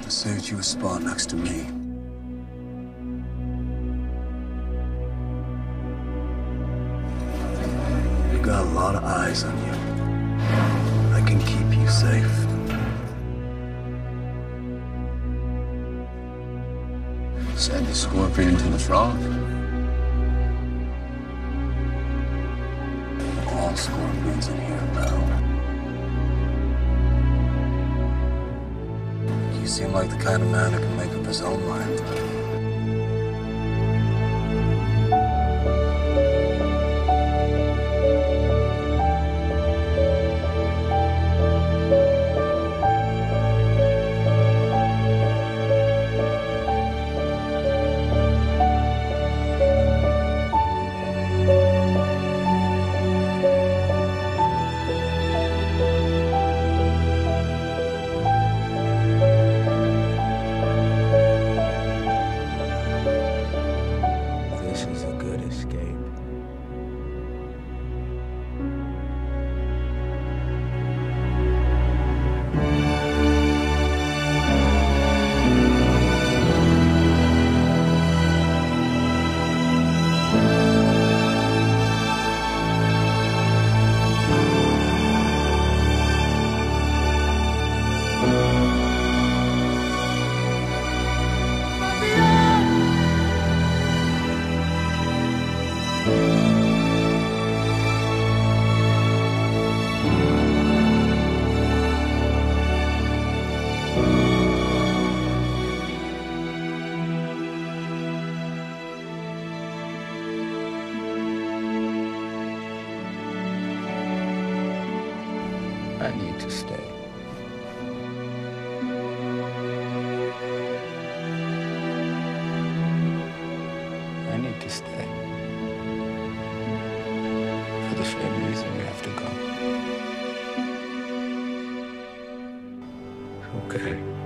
I saved you a spot next to me. You got a lot of eyes on you. I can keep you safe. Send the scorpion to the frog. All scorpions in here, pal. You seem like the kind of man who can make up his own mind. This is a good escape. I need to stay. I need to stay. For the same reason we have to go. Okay.